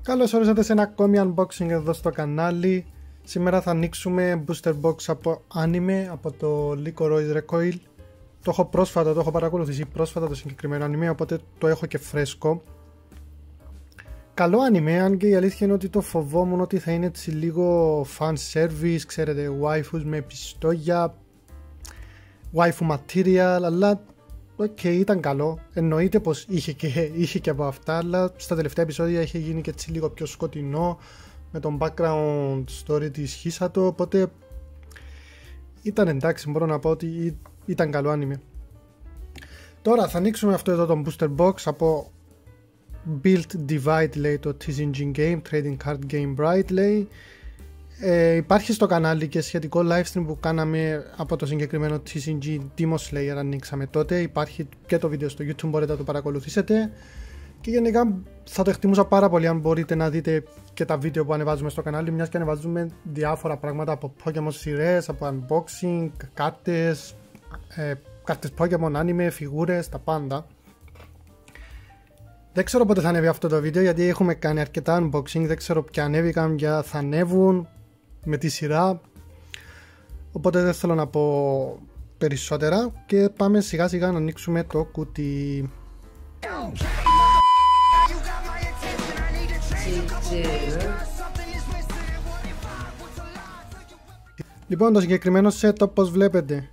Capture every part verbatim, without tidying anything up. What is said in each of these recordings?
Καλώς ορίσατε σε ένα ακόμη unboxing εδώ στο κανάλι. Σήμερα θα ανοίξουμε booster box από anime, από το Lycoris Recoil. Το έχω πρόσφατα, το έχω παρακολουθήσει πρόσφατα το συγκεκριμένο anime, οπότε το έχω και φρέσκο. Καλό anime, αν και η αλήθεια είναι ότι το φοβόμουν ότι θα είναι έτσι λίγο fan service, ξέρετε, waifus με πιστόγια, waifu material, αλλά οκ, okay, ήταν καλό. Εννοείται πως είχε και, είχε και από αυτά, αλλά στα τελευταία επεισόδια είχε γίνει και έτσι λίγο πιο σκοτεινό με τον background story της Hisato, οπότε ήταν εντάξει, μπορώ να πω ότι ήταν καλό anime. Τώρα θα ανοίξουμε αυτό εδώ το booster box από Build Divide, λέει το τι σι τζι Game, Trading Card Game Bright, λέει. Ε, υπάρχει στο κανάλι και σχετικό live stream που κάναμε από το συγκεκριμένο τι σι τζι Demon Slayer, ανοίξαμε τότε. Υπάρχει και το βίντεο στο YouTube, μπορείτε να το παρακολουθήσετε. Και γενικά θα το εκτιμούσα πάρα πολύ αν μπορείτε να δείτε και τα βίντεο που ανεβάζουμε στο κανάλι, μιας και ανεβάζουμε διάφορα πράγματα από Pokemon σειρές, από unboxing, κάρτες, ε, κάρτες Pokemon, anime, φιγούρες, τα πάντα. Δεν ξέρω πότε θα ανέβει αυτό το βίντεο, γιατί έχουμε κάνει αρκετά unboxing, δεν ξέρω ποια ανέβηκαν, ποια θα ανέβουν με τη σειρά, οπότε δεν θέλω να πω περισσότερα και πάμε σιγά σιγά να ανοίξουμε το κουτί. Λοιπόν, το συγκεκριμένο set, όπως βλέπετε,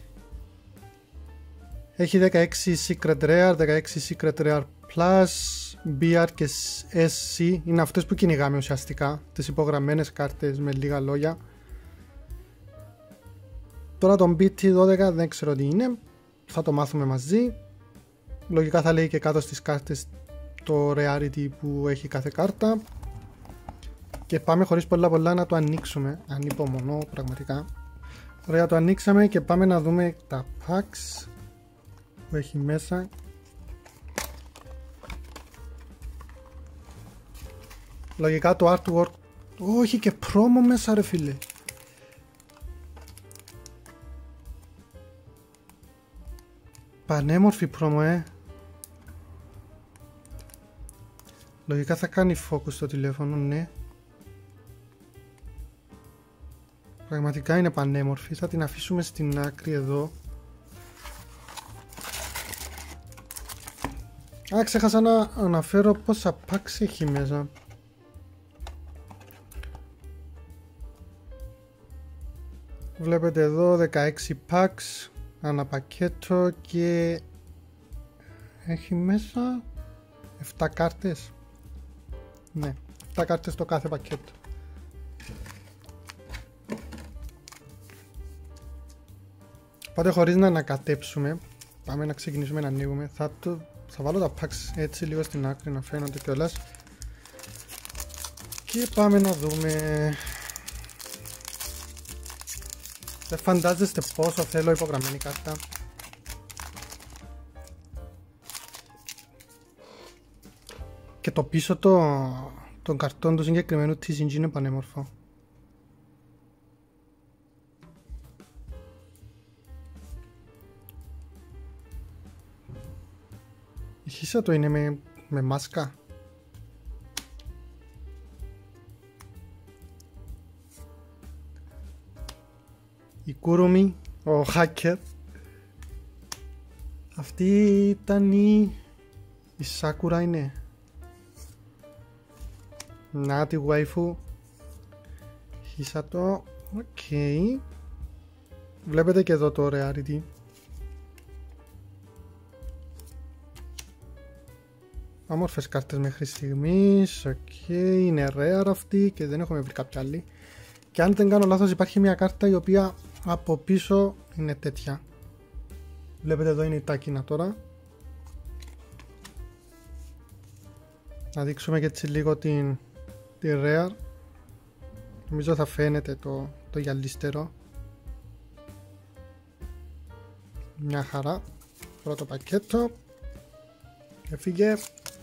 έχει δεκαέξι Secret Rare, δεκαέξι Secret Rare Plus, μπι αρ και ες σι, είναι αυτές που κυνηγάμε ουσιαστικά, τις υπογραμμένες κάρτες με λίγα λόγια. Τώρα τον μπι τι δώδεκα δεν ξέρω τι είναι, θα το μάθουμε μαζί. Λογικά θα λέει και κάτω στις κάρτες το rarity που έχει κάθε κάρτα. Και πάμε χωρίς πολλά πολλά να το ανοίξουμε, ανυπομονώ πραγματικά. Ωραία, το ανοίξαμε και πάμε να δούμε τα packs που έχει μέσα. Λογικά το artwork, όχι και promo μέσα ρε φίλε. Πανέμορφη promo, ε. Λογικά θα κάνει focus στο τηλέφωνο, ναι. Πραγματικά είναι πανέμορφη, θα την αφήσουμε στην άκρη εδώ. Α, ξέχασα να αναφέρω πόσα packs έχει μέσα. Βλέπετε εδώ δεκαέξι packs ανά πακέτο και έχει μέσα επτά κάρτες. Ναι, επτά κάρτες το κάθε πακέτο. Οπότε χωρίς να ανακατέψουμε, πάμε να ξεκινήσουμε να ανοίγουμε. Θα, το, θα βάλω τα packs έτσι λίγο στην άκρη να φαίνονται κιόλας. Και πάμε να δούμε. Δεν φαντάζεστε πόσο θέλω υπογραμμένη κάρτα. Και το πίσω το, των καρτών του συγκεκριμένου τι σι τζι είναι πανέμορφο. Η Hisato είναι με, με μάσκα. Η Kurumi, ο hacker. Αυτή ήταν η... η Sakura είναι. Να τη waifu. Hisato. Οκ. Okay. Βλέπετε και εδώ το rarity. Όμορφες κάρτες μέχρι στιγμής. Οκ. Okay. Είναι rare αυτή και δεν έχουμε βρει κάποια άλλη. Και αν δεν κάνω λάθος υπάρχει μια κάρτα η οποία από πίσω είναι τέτοια. Βλέπετε εδώ είναι η τάκινα τώρα. Να δείξουμε και έτσι λίγο την, την rare. Νομίζω θα φαίνεται το, το γυαλίστερο. Μια χαρά. Πρώτο πακέτο. Έφυγε.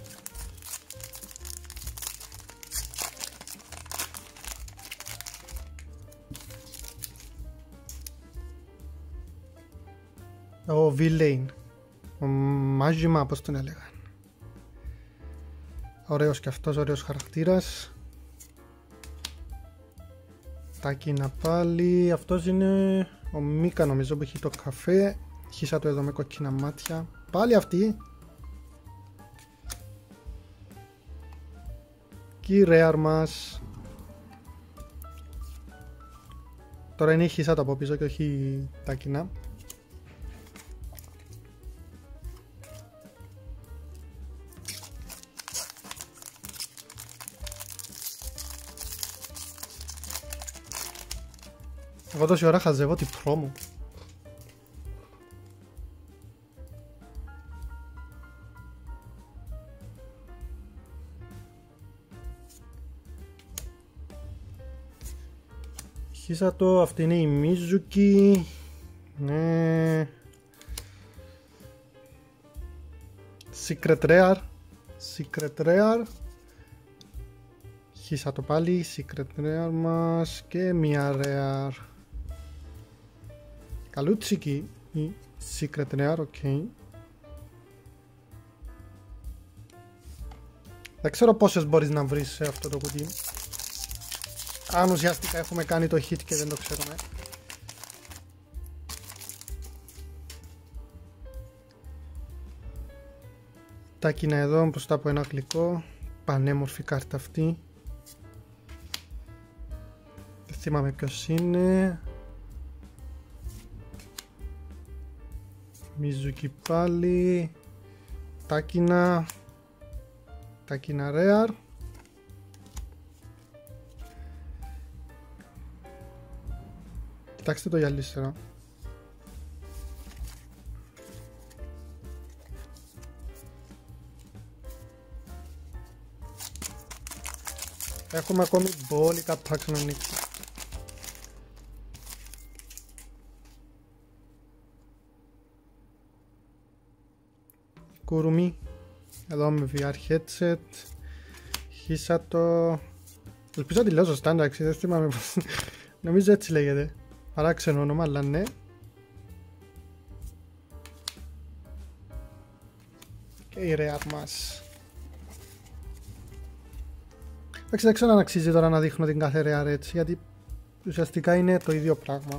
Ο Villain, ο Majima, πώς τον έλεγαν. Ωραίος και αυτός, ωραίος χαρακτήρας. Τάκινα πάλι. Αυτός είναι ο Μίκα νομίζω που έχει το καφέ. Χίσα το εδώ με κόκκινα μάτια. Πάλι αυτή. Και η rare μας. Τώρα είναι η χίσα το από πίσω και όχι τα κοινά. Εγώ τόση ώρα χαζεύω την πρόμο. Χίσα το, αυτή είναι η Μίζουκι. Ναι. Secret Rare. Secret Rare. Χίσα το πάλι, Secret Rare μας και μια Rare. Καλούτσικη η Secret Rare, οκ. Okay. Δεν ξέρω πόσες μπορείς να βρεις σε αυτό το κουτί. Αν ουσιαστικά έχουμε κάνει το hit και δεν το ξέρουμε. Τα κοινά εδώ μπροστά από ένα γλυκό. Πανέμορφη κάρτα αυτή. Δεν θυμάμαι ποιος είναι. Μιζούκι πάλι. Τάκινα. Τάκινα Rare. Κοιτάξτε το γυαλίστερο. Έχουμε ακόμη μπόλικα packs να ανοίξουμε. Κουρούμι. Εδώ με βι αρ headset. Χίσα το. Ελπίζω να τη λέω σωστά, εντάξει, δεν θυμάμαι πως. Νομίζω έτσι λέγεται. Παράξενο όνομα, αλλά ναι. Και η rare μας. Εντάξει, δεν ξέρω αν αξίζει τώρα να δείχνω την κάθε rare έτσι, γιατί ουσιαστικά είναι το ίδιο πράγμα.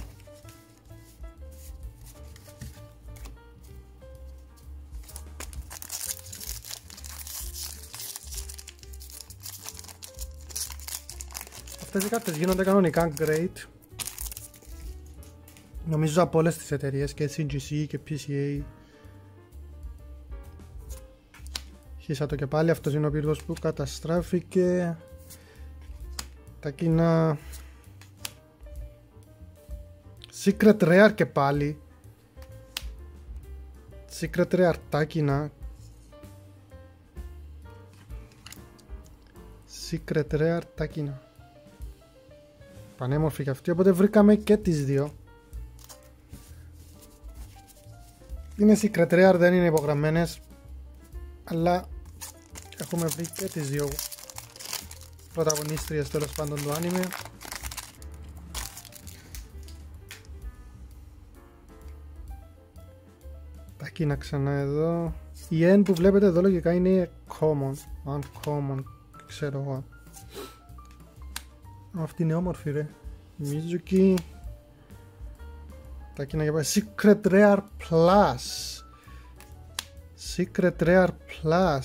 Αυτές οι κάρτες γίνονται κανονικά great. Νομίζω από όλες τις εταιρείες, και σι τζι σι και πι σι έι. Χίσα το και πάλι, αυτός είναι ο πύργος που καταστράφηκε. Τα κοινά. Secret Rare και πάλι. Secret Rare τάκινα. Secret Rare τάκινα. Πανέμορφη και αυτή, οπότε βρήκαμε και τις δύο. Είναι Secret Rare, δεν είναι υπογραμμένες, αλλά έχουμε βρει και τις δύο πρωταγωνίστριες τέλος πάντων του anime. Τα κοινά ξανά εδώ. Η N που βλέπετε εδώ λογικά είναι common, uncommon, ξέρω εγώ. Αυτή είναι όμορφη ρε. Μίζουκι. Τα κοινά για πάει. Secret Rare Plus. Secret Rare Plus.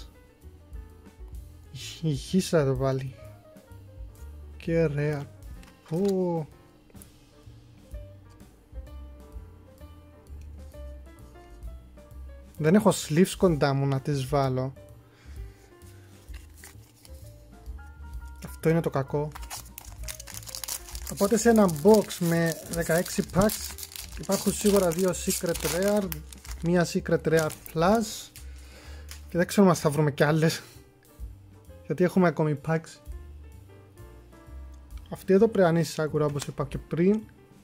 Η χίσα εδώ πάλι. Και Rare. Πω. Δεν έχω sleeves κοντά μου να τις βάλω. Αυτό είναι το κακό. Οπότε σε ένα box με δεκαέξι packs υπάρχουν σίγουρα δύο Secret Rare, μία Secret Rare Plus και δεν ξέρω αν θα βρούμε κι άλλες, γιατί έχουμε ακόμη packs. Αυτή εδώ πρέπει να είναι η Sakura όπως είπα και πριν.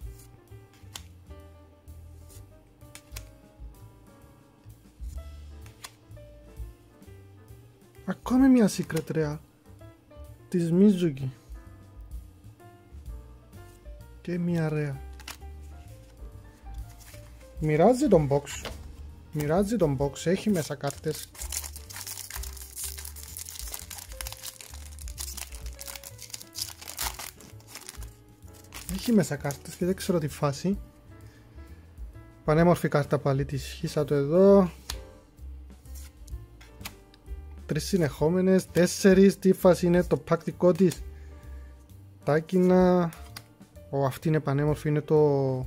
Ακόμη μία Secret Rare της Mizuki και μία Rare. Μοιράζει τον box. Μοιράζει τον box. Έχει μέσα κάρτες. Έχει μέσα κάρτες και δεν ξέρω τη φάση. Πανέμορφη κάρτα πάλι της Χίσατο εδώ. Τρεις συνεχόμενες, τέσσερις. Τι φάση είναι το pack δικό της. Τάκινα. Ω, αυτή είναι πανέμορφη, είναι το...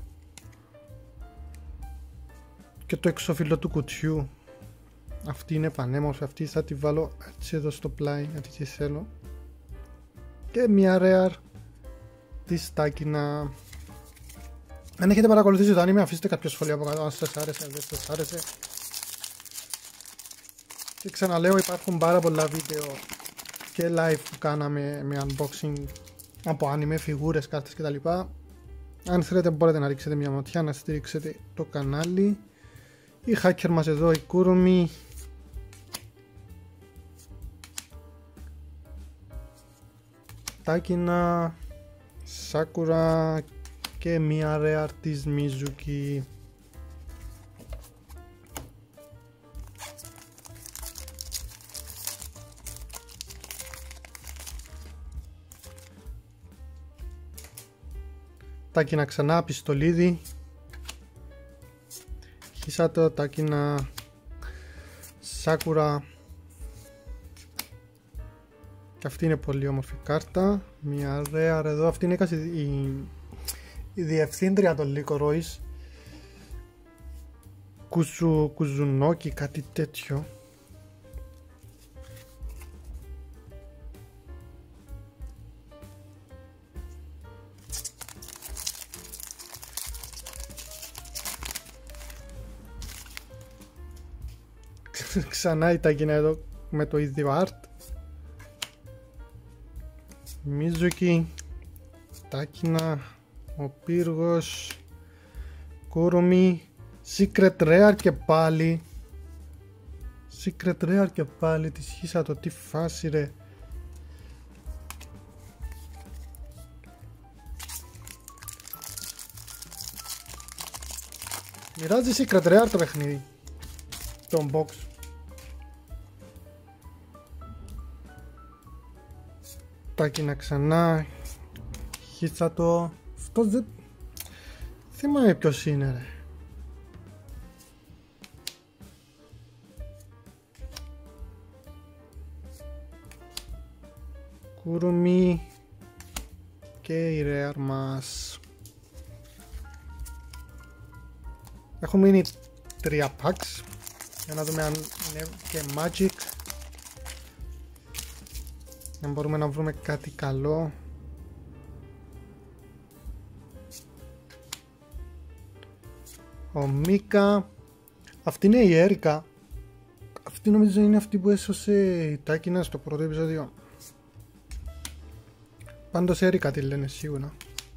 και το εξώφυλλο του κουτιού. Αυτή είναι πανέμορφη, αυτή θα τη βάλω έτσι εδώ στο πλάι γιατί τη θέλω. Και μια rare της Τάκινα. Αν έχετε παρακολουθήσει το anime, αφήστε κάποιο σχόλιο από κάτω αν σας άρεσε, αν δεν σας άρεσε. Και ξαναλέω, υπάρχουν πάρα πολλά βίντεο και live που κάναμε με unboxing από anime, φιγούρες, κάρτες κτλ. Αν θέλετε μπορείτε να ρίξετε μια ματιά, να στηρίξετε το κανάλι. Η hacker μας εδώ, η Kurumi. Τάκινα, Sakura και μια rare της Mizuki. Τάκινα ξανά, πιστολίδι. Χίσατο, Τάκινα, Sakura. Και αυτή είναι πολύ όμορφη κάρτα. Μια rare εδώ. Αυτή είναι η, η διευθύντρια των Lycoris. Κουζου, Κουζουνόκι, κάτι τέτοιο. Ξανά η Τάκινα εδώ με το ίδιο art. Mizuki, Τάκινα, ο πύργος, Kurumi, Secret Rare και πάλι. Secret Rare και πάλι, της Χίσατο, τι φάση ρε. Μοιράζει Secret Rare το παιχνίδι. Το box. Τάκινα ξανά. Χίσατο. Αυτός δεν... θυμάμαι ποιος είναι ρε. Kurumi και η rare μας. Έχουν μείνει τρία packs. Για να δούμε αν είναι και magic. Αν μπορούμε να βρούμε κάτι καλό. Ο Μίκα. Αυτή είναι η Έρικα. Αυτή νομίζω είναι αυτή που έσωσε η Τάκινα στο πρώτο επεισόδιο. Πάντως Έρικα τη λένε σίγουρα.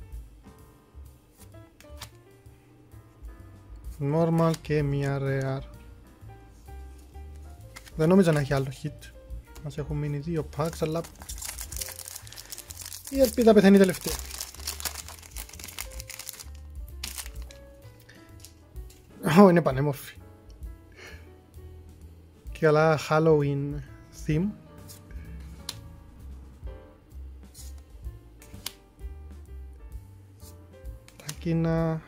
Normal και μια rare. Δεν νόμιζα να έχει άλλο hit. Μας έχουν μείνει δύο packs, αλλά η ελπίδα πεθαίνει τελευταία. Ω, είναι πανέμορφη. Και καλά Halloween theme. Τάκινα.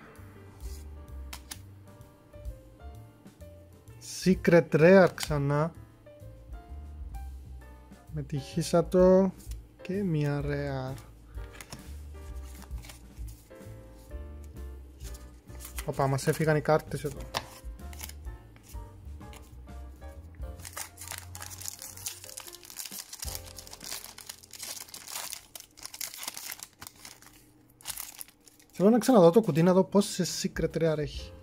Secret Rare ξανά. Με τη Χίσατο και μια rare. Οπα, μας έφυγαν οι κάρτες εδώ. Θέλω να ξαναδώ το κουτί να δω πόσες Secret Rare έχει.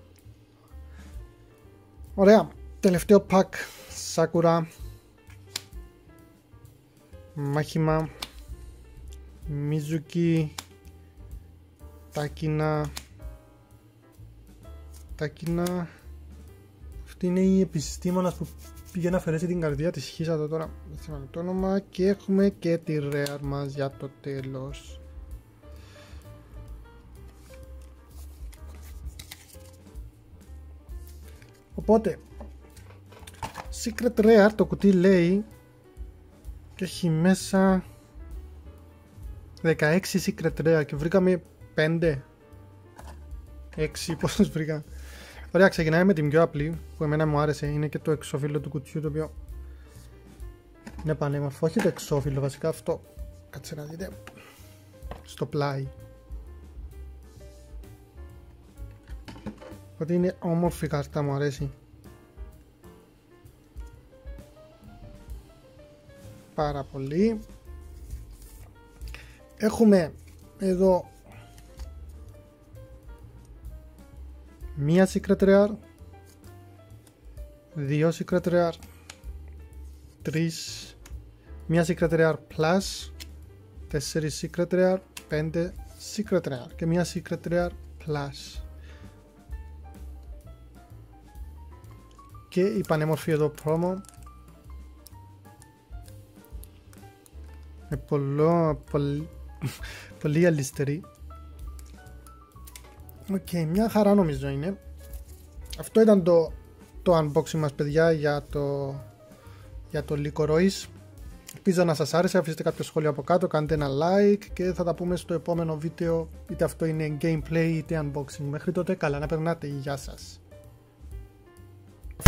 Ωραία, τελευταίο pack. Sakura, μάχημα, Mizuki, Τάκινα. Τάκινα. Αυτή είναι η επιστήμονας που πήγε να αφαιρέσει την καρδιά της Χίσατο, τώρα δεν θυμάμαι το όνομα. Και έχουμε και τη rare μας για το τέλος. Οπότε Secret Rare το κουτί λέει και έχει μέσα δεκαέξι Secret Rare και βρήκαμε πέντε, έξι, πόσες βρήκα. Ωραία, ξεκινάμε με την πιο απλή που εμένα μου άρεσε. Είναι και το εξώφυλλο του κουτιού, το οποίο είναι πανέμορφο. Όχι το εξώφυλλο, βασικά αυτό. Κάτσε να δείτε. Στο πλάι. Ότι είναι όμορφη κάρτα, μου αρέσει. Πάρα πολύ. Έχουμε εδώ μία Secret Rare, δύο Secret Rare, τρεις, μία Secret Rare Plus, τέσσερις Secret Rare, πέντε Secret Rare και μία Secret Rare Plus. Και η πανέμορφη εδώ promo με πολλό, πολύ, πολύ αλυστερή. Οκ, okay, μια χαρά νομίζω είναι. Αυτό ήταν το, το unboxing μας, παιδιά, για το, για το Licorice. Ελπίζω να σας άρεσε, αφήστε κάποιο σχόλιο από κάτω, κάντε ένα like και θα τα πούμε στο επόμενο βίντεο, είτε αυτό είναι gameplay είτε unboxing. Μέχρι τότε καλά να περνάτε, γεια σας.